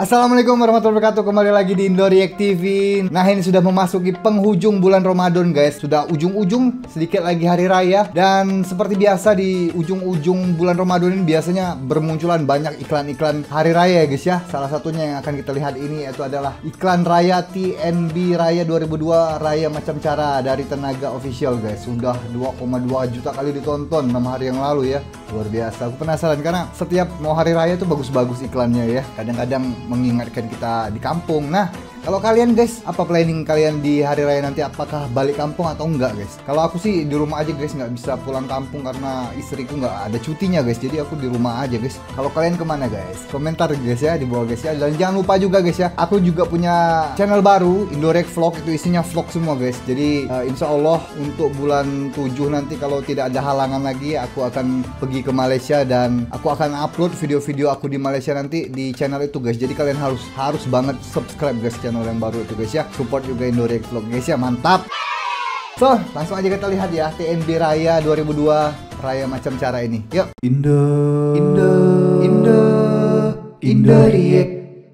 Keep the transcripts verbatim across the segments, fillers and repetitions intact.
Assalamualaikum warahmatullahi wabarakatuh. Kembali lagi di Indo React T V. Nah, ini sudah memasuki penghujung bulan Ramadan, guys. Sudah ujung-ujung, sedikit lagi hari raya. Dan seperti biasa di ujung-ujung bulan Ramadan ini biasanya bermunculan banyak iklan-iklan hari raya, guys ya. Salah satunya yang akan kita lihat ini yaitu adalah iklan raya T N B Raya dua ribu dua Raya Macam Cara dari Tenaga Official, guys. Sudah dua koma dua juta kali ditonton enam hari yang lalu ya. Luar biasa. Aku penasaran karena setiap mau hari raya itu bagus-bagus iklannya ya. Kadang-kadang mengingatkan kita di kampung. Nah, kalau kalian guys, apa planning kalian di hari raya nanti? Apakah balik kampung atau enggak guys? Kalau aku sih di rumah aja guys, nggak bisa pulang kampung karena istriku nggak ada cutinya guys. Jadi aku di rumah aja guys. Kalau kalian kemana guys? Komentar guys ya di bawah guys ya. Dan jangan lupa juga guys ya, aku juga punya channel baru, Indo React Vlog. Itu isinya vlog semua guys. Jadi uh, insya Allah untuk bulan tujuh nanti kalau tidak ada halangan lagi, aku akan pergi ke Malaysia dan aku akan upload video-video aku di Malaysia nanti di channel itu guys. Jadi kalian harus harus banget subscribe guys channel yang baru itu guys ya. Support juga Indo React Vlog guys ya, mantap. So, langsung aja kita lihat ya T N B Raya dua ribu dua Raya Macam Cara ini. Yuk. Indo Indo Indo Indo React.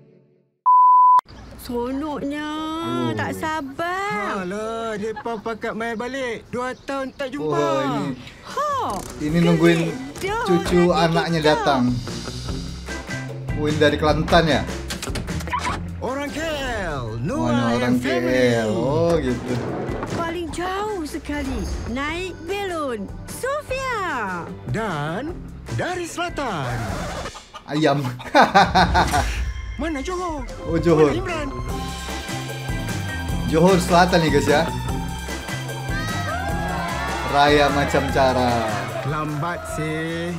Seronoknya, oh. Tak sabar. Alah, depa pakat main balik. Dua tahun tak jumpa. Oh, ini, ha, ini nungguin cucu anaknya datang. Win dari Kelantan ya? Orang K L, Noah oh, no, orang K L. Oh gitu. Paling jauh sekali naik belon Sofia. Dan dari selatan Ayam. Mana Johor? Oh Johor. Mana Imran? Johor Selatan nih guys ya. Raya Macam Cara. Lambat sih.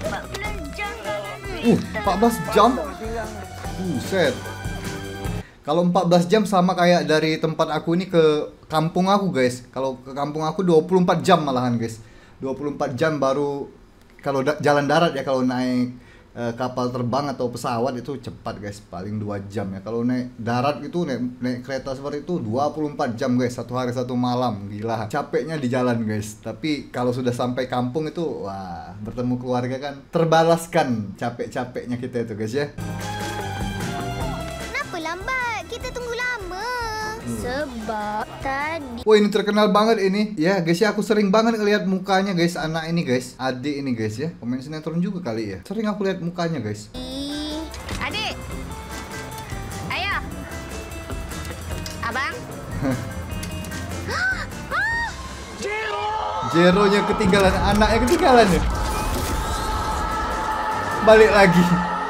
Uh, empat belas jam. Buset. Kalau empat belas jam sama kayak dari tempat aku ini ke kampung aku guys. Kalau ke kampung aku dua puluh empat jam malahan guys. dua puluh empat jam baru kalau da jalan darat ya, kalau naik uh, kapal terbang atau pesawat itu cepat guys, paling dua jam ya. Kalau naik darat itu naik, naik kereta seperti itu dua puluh empat jam guys, satu hari satu malam. Gila, capeknya di jalan guys. Tapi kalau sudah sampai kampung itu wah, bertemu keluarga kan terbalaskan capek-capeknya kita itu guys ya. Lambat, kita tunggu lama. Hmm. Sebab tadi. Wah, ini terkenal banget ini. Ya guys ya, aku sering banget ngeliat mukanya guys, anak ini guys, adik ini guys ya. Pemain sinetron juga kali ya. Sering aku lihat mukanya guys. Adik. Ayah. Abang. Jero. Jeronya ketinggalan, anaknya ketinggalan ya. Balik lagi.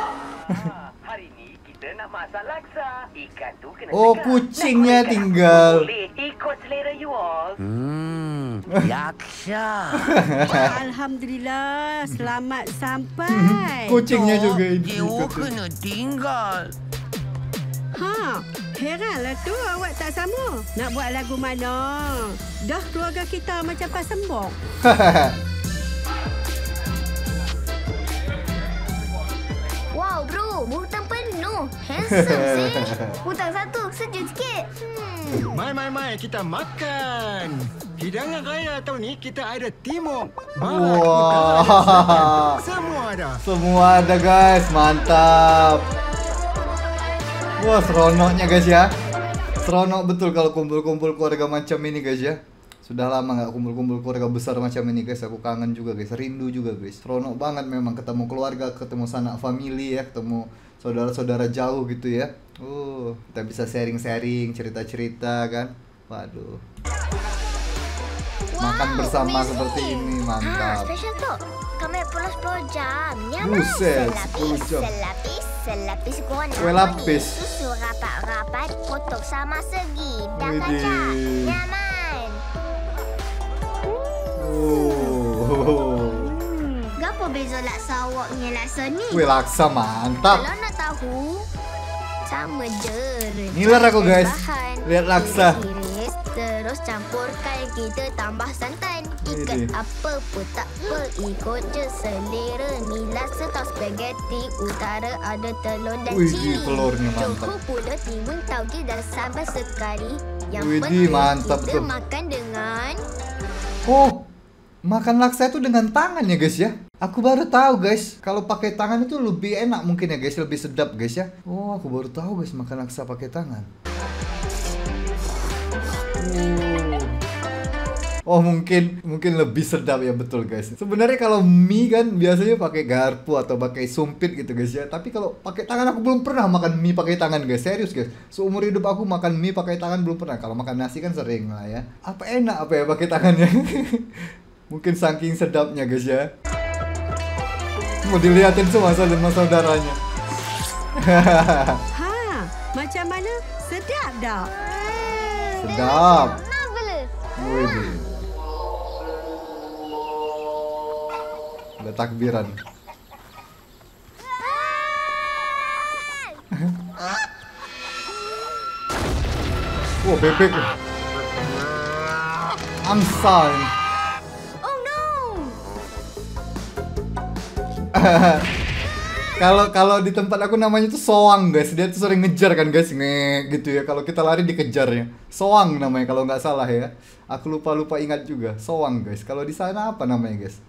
Masak laksa, ikan tu kena oh, segar. Kucingnya nah, tinggal. Boleh ikut selera you all. Hmm, yaksa. Alhamdulillah, selamat sampai. Kucingnya juga ini. Dia kena tinggal. Ha, heranlah tu awak tak sama. Nak buat lagu mana? Dah keluarga kita macam pasembok. Wow bro, hutang penuh. Handsome sih. Hutang satu, sejuk sikit. Hmm. Mai, mai, mai, kita makan. Hidangan raya tahun ni kita ada timur, barat, wow. utara, selatan. Semua ada. Semua ada guys, mantap. Wah, seronoknya guys ya. Seronok betul kalau kumpul-kumpul keluarga macam ini guys ya. Sudah lama nggak kumpul-kumpul keluarga besar macam ini guys. Aku kangen juga guys, rindu juga guys. Seronok banget memang ketemu keluarga, ketemu sanak family ya, ketemu saudara-saudara jauh gitu ya. Uh, kita bisa sharing-sharing, cerita-cerita kan. Waduh. Wow, makan bersama amazing. Seperti ini, mantap. Ha, special tu. Kami pulang sepuluh jam. Nyaman. Buset, sepuluh jam. Selapis, selapis kuah kue lapis. Susu rapat-rapat, kotak sama segi. Dah kacang. Nyaman. Oh. Gapo beza laksa awak dengan laksa ni? Kue laksa mantap. Kalau nak tahu, sama je. Ngiler aku guys. Lihat laksa. Iris, terus campurkan, kita tambah santan. Ikat apa pun tak apa, ikut je selera. Ni laksa tau spaghetti, utara ada telur dan Wih, cili. telurnya mantap. Johor pula timun tauge dan sambal sekali. Yang Wih, penting mantap kita tuh. makan dengan Oh, makan laksa itu dengan tangan ya guys ya. Aku baru tahu guys, kalau pakai tangan itu lebih enak mungkin ya guys, lebih sedap guys ya. Oh, aku baru tahu guys makan laksa pakai tangan. Oh, mungkin mungkin lebih sedap ya, betul guys. Sebenarnya kalau mie kan biasanya pakai garpu atau pakai sumpit gitu guys ya. Tapi kalau pakai tangan aku belum pernah makan mie pakai tangan guys. Serius guys. Seumur hidup aku makan mie pakai tangan belum pernah. Kalau makan nasi kan sering lah ya. Apa enak apa ya pakai tangannya? Mungkin saking sedapnya guys ya. Mau dilihatin semua sama saudaranya. Ha, macam mana? Sedap tak? Sedap. Marvelous. Wih. Ada takbiran. Wah, oh, bebek. Angsa ini. Oh no. Kalau kalau di tempat aku namanya tuh soang guys. Dia tuh sering ngejar kan guys, nge gitu ya. Kalau kita lari dikejarnya. Soang namanya kalau nggak salah ya. Aku lupa lupa ingat juga. Soang guys. Kalau di sana apa namanya guys?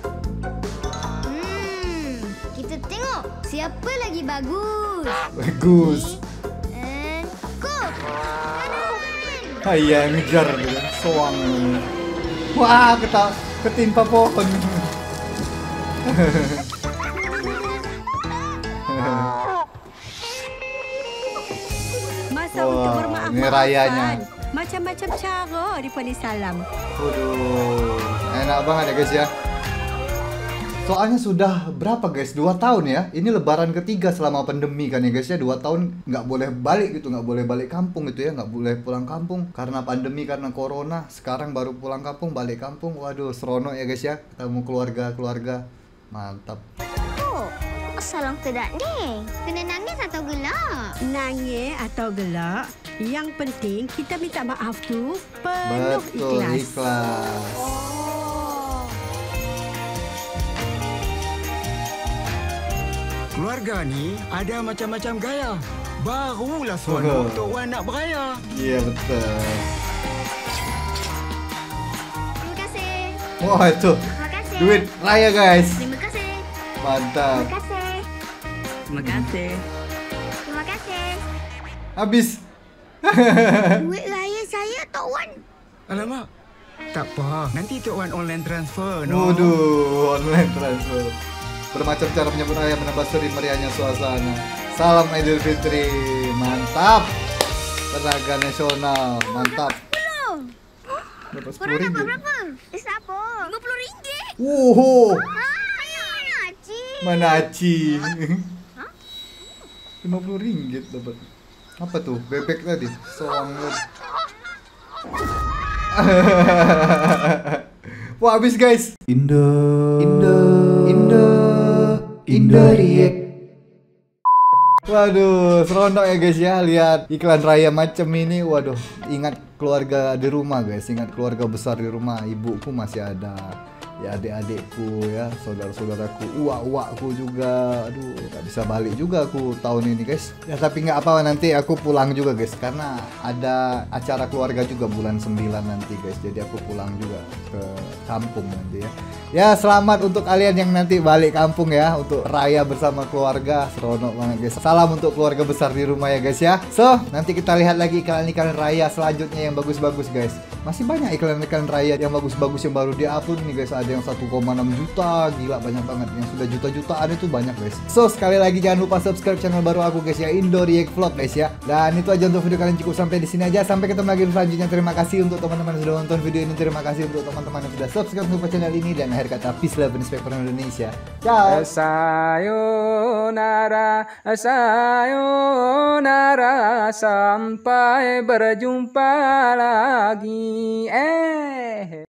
Hmm, kita tengok siapa lagi bagus. Bagus. And go. Ah iya, ngejar gitu. Soang. Wah, keta ketimpa pohon. Masa Wah, untuk bermaaf ini rayanya. Macam-macam cara dipanggil salam. Waduh, enak banget ya guys ya. Soalnya sudah berapa guys? Dua tahun ya. Ini lebaran ketiga selama pandemi kan ya guys ya. Dua tahun nggak boleh balik gitu, nggak boleh balik kampung gitu ya, nggak boleh pulang kampung karena pandemi, karena corona. Sekarang baru pulang kampung, balik kampung. Waduh, seronok ya guys ya. Ketemu keluarga-keluarga, mantap. Oh, salam tidak ni. Kena nangis atau gelak? Nangis atau gelak, yang penting kita minta maaf tu penuh Betul, ikhlas. ikhlas. Keluarga ni ada macam-macam gaya. Barulah seronok untuk Wan nak beraya. Iya betul. Terima kasih. Wah itu Terima kasih. duit raya guys. Terima kasih. Mantap. Terima kasih. Terima kasih. Terima kasih. Habis. Duit raya saya, Tok Wan. Alamak. Tak apa. Nanti Tok Wan online transfer. No? Waduh, online transfer. Bermacam cara menyambut raya, menambah seri meriahnya suasana. Salam Idul Fitri, mantap. Tenaga nasional, mantap. Dapat sepuluh Korang dapat ringgit. berapa? Eh, siapa? lima puluh ringgit. Wuhu, Mana Aci? mana Aci? lima puluh ringgit dapat. Apa tuh? Bebek tadi. Soang. Wah, habis guys. Indo, Indo, Indo, Indo React. Waduh, seronok ya guys ya lihat iklan raya macam ini. Waduh, ingat keluarga di rumah guys, ingat keluarga besar di rumah. Ibuku masih ada, ya adik-adikku ya, saudara-saudaraku, uak-uakku juga. Aduh, gak bisa balik juga aku tahun ini guys. Ya tapi nggak apa, nanti aku pulang juga guys, karena ada acara keluarga juga bulan sembilan nanti guys. Jadi aku pulang juga ke kampung nanti ya. Ya selamat untuk kalian yang nanti balik kampung ya, untuk raya bersama keluarga. Seronok banget guys. Salam untuk keluarga besar di rumah ya guys ya. So nanti kita lihat lagi iklan-iklan raya selanjutnya yang bagus-bagus guys. Masih banyak iklan-iklan raya yang bagus-bagus yang baru di-upload nih guys. Ada yang satu koma enam juta, gila banyak banget. Yang sudah juta-jutaan itu banyak guys. So sekali lagi jangan lupa subscribe channel baru aku guys ya, Indo React Vlog guys ya. Dan itu aja untuk video kalian, cukup sampai di sini aja. Sampai ketemu lagi di selanjutnya. Terima kasih untuk teman-teman yang sudah nonton video ini. Terima kasih untuk teman-teman yang sudah subscribe untuk channel ini. Dan akhir kata, peace, love, and respect for Indonesia. Ciao. Sayonara, sayonara, sampai berjumpa lagi. Eh.